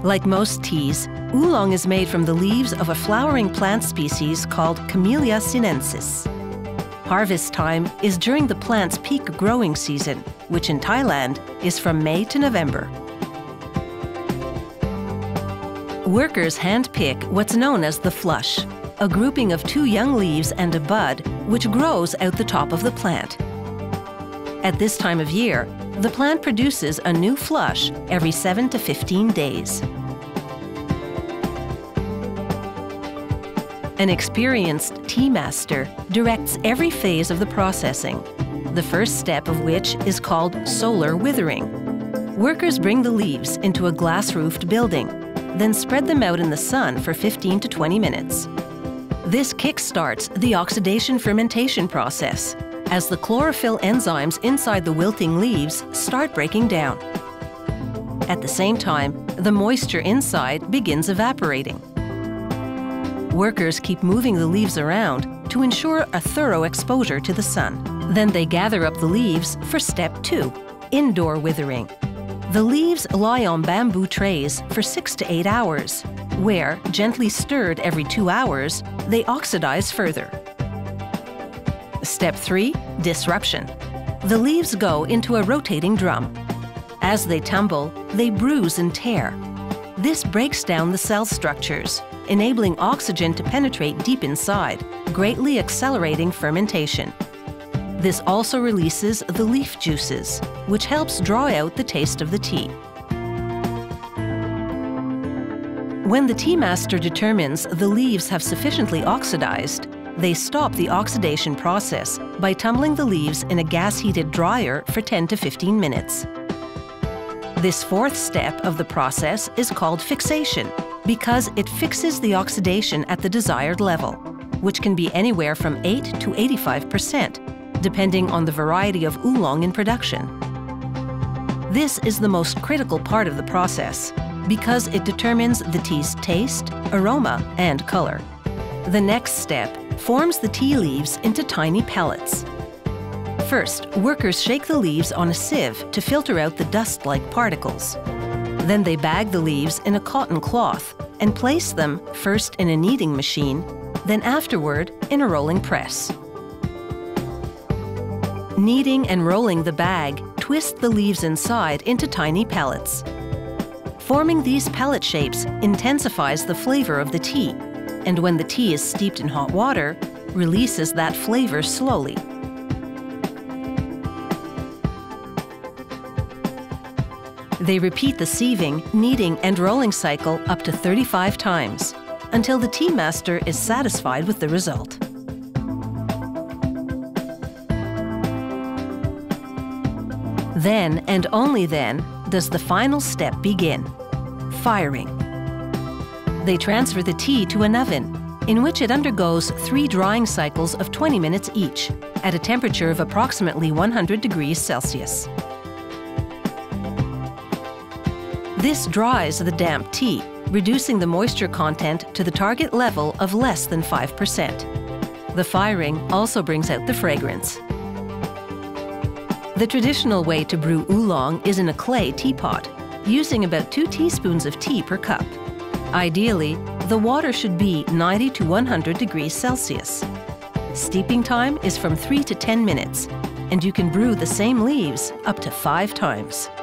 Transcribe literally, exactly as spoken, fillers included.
Like most teas, oolong is made from the leaves of a flowering plant species called Camellia sinensis. Harvest time is during the plant's peak growing season, which in Thailand is from May to November. Workers hand-pick what's known as the flush, a grouping of two young leaves and a bud which grows out the top of the plant. At this time of year, the plant produces a new flush every seven to fifteen days. An experienced tea master directs every phase of the processing, the first step of which is called solar withering. Workers bring the leaves into a glass-roofed building, then spread them out in the sun for fifteen to twenty minutes. This kickstarts the oxidation fermentation process, as the chlorophyll enzymes inside the wilting leaves start breaking down. At the same time, the moisture inside begins evaporating. Workers keep moving the leaves around to ensure a thorough exposure to the sun. Then they gather up the leaves for step two, indoor withering. The leaves lie on bamboo trays for six to eight hours, where, gently stirred every two hours, they oxidize further. Step three, disruption. The leaves go into a rotating drum. As they tumble, they bruise and tear. This breaks down the cell structures, enabling oxygen to penetrate deep inside, greatly accelerating fermentation. This also releases the leaf juices, which helps draw out the taste of the tea. When the tea master determines the leaves have sufficiently oxidized, they stop the oxidation process by tumbling the leaves in a gas-heated dryer for ten to fifteen minutes. This fourth step of the process is called fixation, because it fixes the oxidation at the desired level, which can be anywhere from eight to eighty-five percent, depending on the variety of oolong in production. This is the most critical part of the process, because it determines the tea's taste, aroma, and color. The next step forms the tea leaves into tiny pellets. First, workers shake the leaves on a sieve to filter out the dust-like particles. Then they bag the leaves in a cotton cloth and place them first in a kneading machine, then afterward in a rolling press. Kneading and rolling the bag twist the leaves inside into tiny pellets. Forming these pellet shapes intensifies the flavor of the tea, and when the tea is steeped in hot water, releases that flavor slowly. They repeat the sieving, kneading, and rolling cycle up to thirty-five times, until the tea master is satisfied with the result. Then, and only then, does the final step begin: firing. They transfer the tea to an oven, in which it undergoes three drying cycles of twenty minutes each, at a temperature of approximately one hundred degrees Celsius. This dries the damp tea, reducing the moisture content to the target level of less than five percent. The firing also brings out the fragrance. The traditional way to brew oolong is in a clay teapot, using about two teaspoons of tea per cup. Ideally, the water should be ninety to one hundred degrees Celsius. Steeping time is from three to ten minutes, and you can brew the same leaves up to five times.